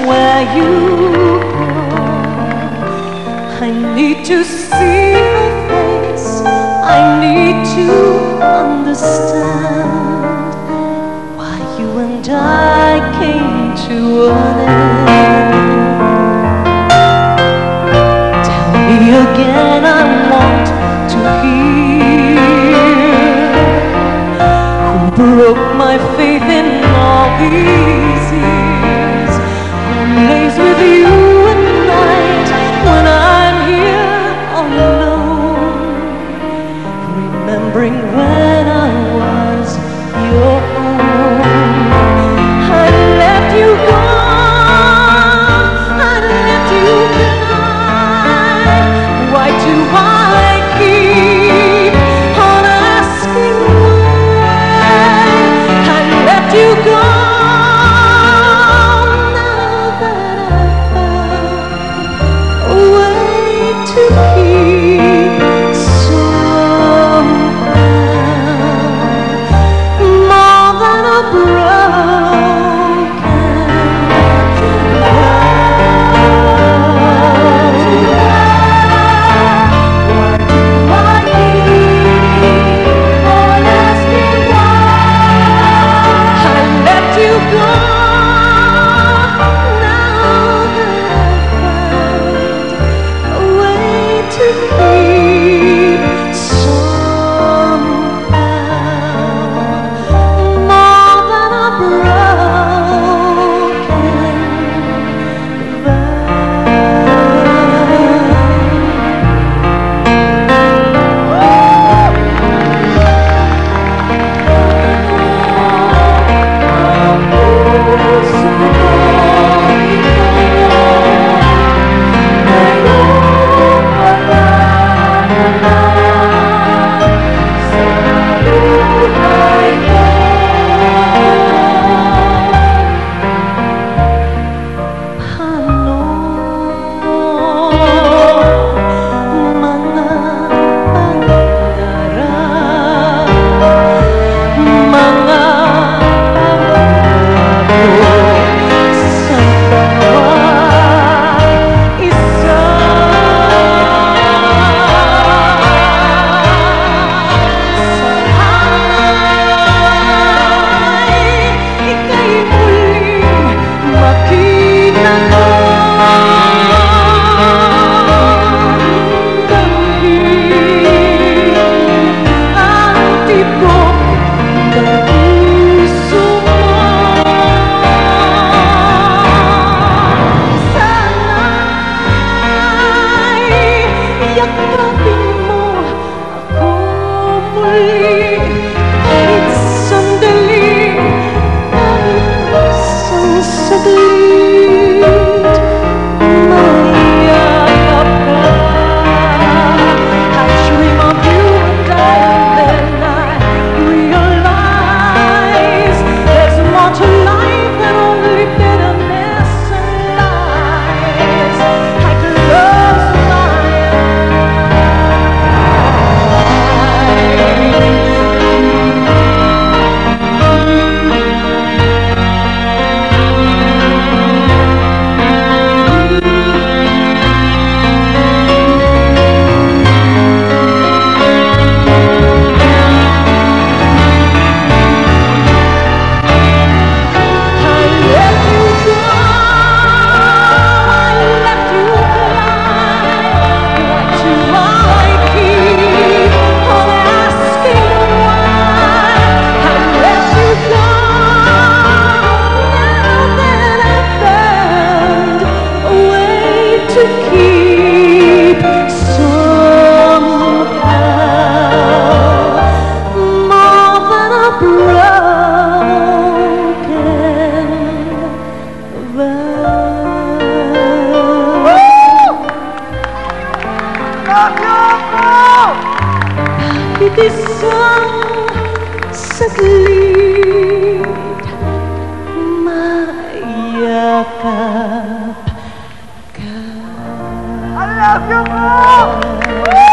where you go. I need to see her face, I need to understand why you and I came to an end. Tell me again, I want to hear who broke my faith in all these years, who lays with you at night when I'm here alone, remembering when I was your own. I left you gone, I left you blind. Why do I keep on asking why? I left you gone, now that I found a way to keep somehow more than a broken vow. Why do I keep on asking why? I left you gone, now that I found a way to keep somehow more than a broken Kahit isang saglit, mayakap ka. I love you, Kuh!